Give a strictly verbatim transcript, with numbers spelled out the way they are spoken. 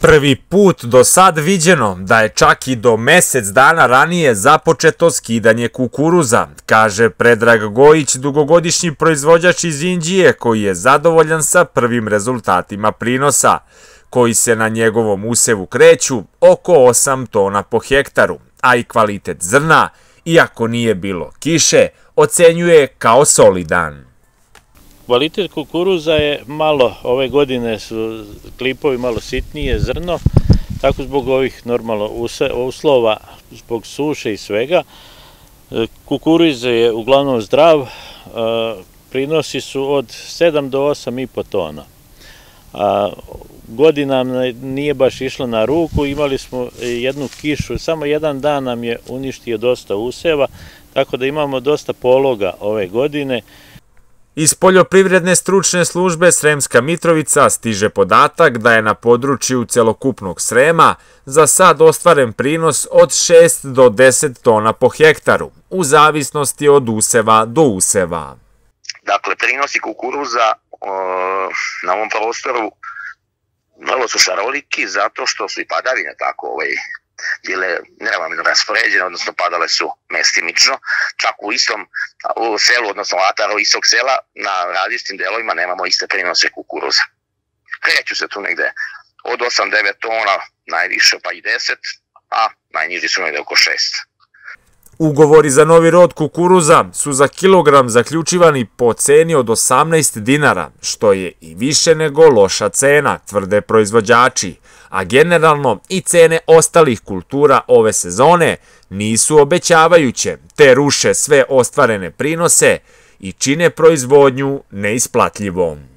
Prvi put do sad viđeno da je čak i do mesec dana ranije započeto skidanje kukuruza, kaže Predrag Gojić, dugogodišnji proizvođač iz Inđije koji je zadovoljan sa prvim rezultatima prinosa, koji se na njegovom usevu kreću oko osam tona po hektaru, a i kvalitet zrna, iako nije bilo kiše, ocenjuje kao solidan. Kvalitet kukuruza je malo, ove godine su klipovi malo sitnije zrno, tako zbog ovih normalno uslova, zbog suše i svega. Kukuruz je uglavnom zdrav, prinosi su od sedam do osam i po tona. Godina nije baš išla na ruku, imali smo jednu kišu, samo jedan dan nam je uništio dosta useva, tako da imamo dosta pologa ove godine. Iz Poljoprivredne stručne službe Sremska Mitrovica stiže podatak da je na području celokupnog Srema za sad ostvaren prinos od šest do deset tona po hektaru, u zavisnosti od useva do useva. Dakle, prinosi kukuruza na ovom prostoru malo su šaroliki zato što su i padavine tako bile neravnomjerno raspoređene, odnosno padale su mestimično. Čak u istom selu, odnosno ataru istog sela, na različitim delovima nemamo iste prinose kukuruza. Kreću se tu negde od osam do devet tona, najviše pa i deset, a najniži su negde oko šest. Ugovori za novi rod kukuruza su za kilogram zaključivani po ceni od osamnaest dinara, što je i više nego loša cena, tvrde proizvođači, a generalno i cene ostalih kultura ove sezone nisu obećavajuće, te ruše sve ostvarene prinose i čine proizvodnju neisplatljivom.